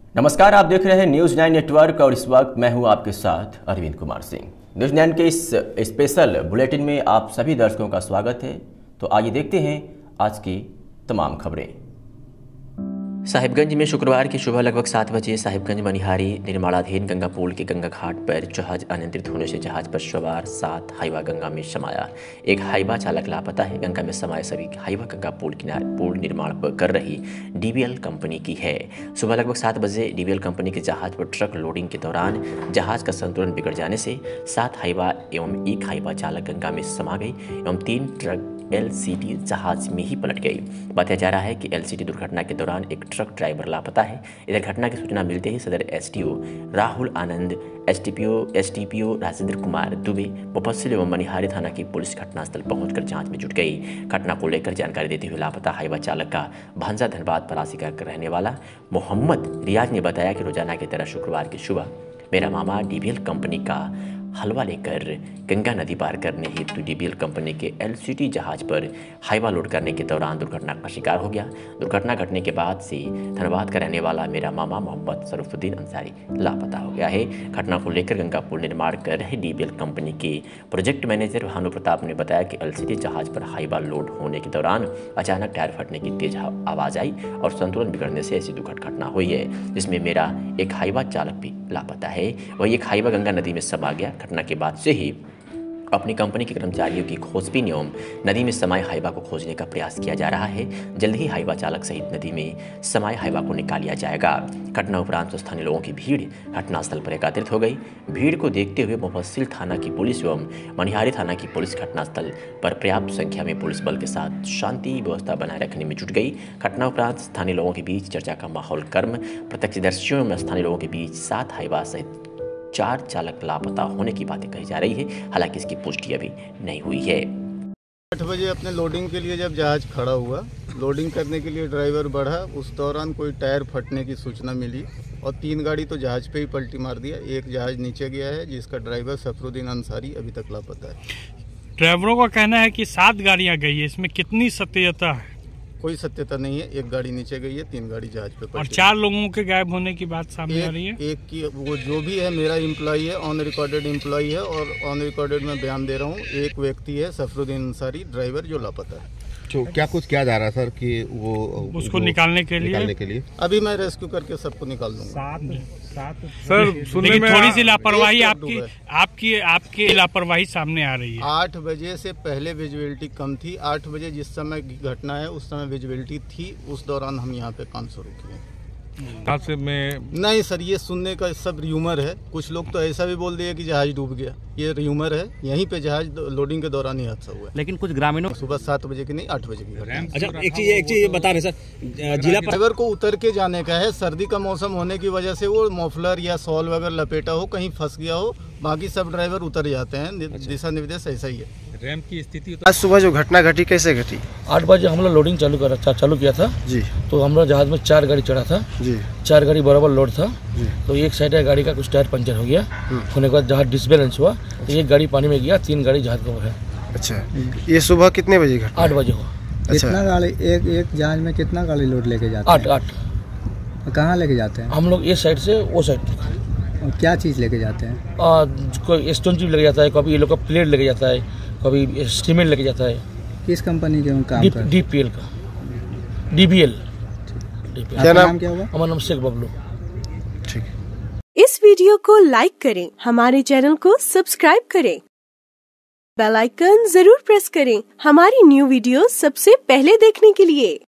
नमस्कार, आप देख रहे हैं न्यूज़ 9 नेटवर्क और इस वक्त मैं हूं आपके साथ अरविंद कुमार सिंह। न्यूज़ 9 के इस स्पेशल बुलेटिन में आप सभी दर्शकों का स्वागत है। तो आइए देखते हैं आज की तमाम खबरें। साहिबगंज में शुक्रवार की सुबह लगभग 7 बजे साहिबगंज मनिहारी निर्माणाधीन गंगा पुल के गंगा घाट पर जहाज अनियंत्रित होने से जहाज पर सवार 7 हाइवा गंगा में समाया। एक हाइवा चालक लापता है। गंगा में समाये सभी हाइवा गंगा पुल निर्माण कर रही डीबीएल कंपनी की है। सुबह लगभग 7 बजे डीबीएल कंपनी के जहाज पर ट्रक लोडिंग के दौरान जहाज का संतुलन बिगड़ जाने से 7 हाइवा एवं एक हाइवा चालक गंगा में समा गई एवं 3 ट्रक एलसीटी जहाज में ही पलट गई। बताया जा रहा है कि एलसीटी दुर्घटना के दौरान एक ट्रक ड्राइवर लापता है। इधर घटना की सूचना मिलते ही सदर एसडीओ राहुल आनंद, एसटीपीओ राजेंद्र कुमार दुबे, मुफस्सिल एवं मनिहारी थाना की पुलिस घटनास्थल पहुंचकर जांच में जुट गई। घटना को लेकर जानकारी देते हुए लापता हाइवा चालक का भांजा धनबाद परासी का रहने वाला मोहम्मद रियाज ने बताया कि रोजाना की तरह शुक्रवार की सुबह मेरा मामा डीबीएल कंपनी का हलवा लेकर गंगा नदी पार करने हेतु डीबीएल कंपनी के एलसीटी जहाज पर हाइवा लोड करने के दौरान दुर्घटना का शिकार हो गया। दुर्घटना घटने के बाद से धनबाद का रहने वाला मेरा मामा मोहम्मद शरफुद्दीन अंसारी लापता हो गया है। घटना को लेकर गंगा पुल निर्माण कर रहे डीबीएल कंपनी के प्रोजेक्ट मैनेजर भानु प्रताप ने बताया कि एलसीटी जहाज पर हाइवा लोड होने के दौरान अचानक टायर फटने की तेज आवाज आई और संतुलन बिगड़ने से ऐसी दुखद घटना हुई है, जिसमें मेरा एक हाइवा चालक भी लापता है। वही एक हाइवा गंगा नदी में समा गया। घटना के बाद से ही अपनी कंपनी के कर्मचारियों की खोजबीन एवं नदी में समाये हाइवा को खोजने का प्रयास किया जा रहा है। जल्द ही हाइवा चालक सहित नदी में समाये हाइवा को निकाल लिया जाएगा। घटना उपरांत स्थानीय लोगों की भीड़ घटनास्थल पर एकत्रित हो गई। भीड़ को देखते हुए मुफस्सिल थाना की पुलिस एवं मनिहारी थाना की पुलिस घटनास्थल पर पर्याप्त संख्या में पुलिस बल के साथ शांति व्यवस्था बनाए रखने में जुट गई। घटना उपरांत स्थानीय लोगों के बीच चर्चा का माहौल कर्म प्रत्यक्षदर्शियों में स्थानीय लोगों के बीच 7 हाइवा सहित 4 चालक लापता होने की बातें कही जा रही है। हालांकि इसकी पुष्टि अभी नहीं हुई है। 8 बजे अपने लोडिंग के लिए जब जहाज खड़ा हुआ, लोडिंग करने के लिए ड्राइवर बढ़ा, उस दौरान कोई टायर फटने की सूचना मिली और 3 गाड़ी तो जहाज पे ही पलटी मार दिया। एक जहाज नीचे गया है जिसका ड्राइवर सफरुद्दीन अंसारी अभी तक लापता है। ड्राइवरों का कहना है कि 7 गाड़ियां गई है, इसमें कितनी सत्यता है? कोई सत्यता नहीं है। एक गाड़ी नीचे गई है, 3 गाड़ी जहाज पे पलटी। और 4 लोगों के गायब होने की बात सामने आ रही है। एक की वो जो भी है मेरा एम्प्लॉई है, ऑन रिकॉर्डेड एम्प्लॉई है और ऑन रिकॉर्डेड में बयान दे रहा हूँ। एक व्यक्ति है सफरुद्दीन अंसारी ड्राइवर जो लापता है। तो क्या कुछ किया जा रहा है सर कि वो उसको निकालने के लिए अभी मैं रेस्क्यू करके सबको निकाल दूंगा। सर सुनने में थोड़ी सी लापरवाही आपकी लापरवाही सामने आ रही है। 8 बजे से पहले विजिबिलिटी कम थी। 8 बजे जिस समय की घटना है उस समय विजिबिलिटी थी। उस दौरान हम यहाँ पे काम शुरू किए। नहीं सर, ये सुनने का सब र्यूमर है। कुछ लोग तो ऐसा भी बोल दिए कि जहाज डूब गया। ये र्यूमर है। यहीं पे जहाज लोडिंग के दौरान ही हादसा हुआ। लेकिन कुछ ग्रामीणों सुबह 7 बजे की नहीं 8 बजे की घटना। अच्छा, एक चीज बता रहे सर, जिला ड्राइवर को उतर के जाने का है। सर्दी का मौसम होने की वजह से वो मफलर या सॉल वगैरह लपेटा हो, कहीं फंस गया हो। बाकी सब ड्राइवर उतर जाते हैं। दिशा निर्देश ऐसा ही है। रैम की स्थिति आज सुबह जो घटना घटी कैसे घटी? 8 बजे हम लोग लोडिंग चालू किया था जी। तो हम लोग जहाज में 4 गाड़ी चढ़ा था जी। 4 गाड़ी बराबर लोड था जी। तो एक साइड है गाड़ी का कुछ टायर पंचर हो गया। होने के बाद जहाज डिसबैलेंस हुआ तो एक गाड़ी पानी में गया, 3 गाड़ी जहाज का है। अच्छा, ये सुबह कितने बजे घटना? 8 बजे हुआ। कितना गाड़ी एक जहाज में कितना गाड़ी लोड लेके जाते हैं? 8। कहाँ लेके जाते हैं? हम लोग इस साइड से वो साइड। और क्या चीज़ लेके जाते हैं? कोई स्टोन चिप लेके जाता है, कभी ये लोग का प्लेट लेके जाता है, कभी सीमेंट लेके जाता है। किस कंपनी के काम करते हैं? डीपीएल का, डीबीएल। क्या नाम क्या हुआ? हमारा नाम शेख बबलू। ठीक। इस वीडियो को लाइक करें, हमारे चैनल को सब्सक्राइब करें, बेल आइकन जरूर प्रेस करें हमारी न्यू वीडियो सबसे पहले देखने के लिए।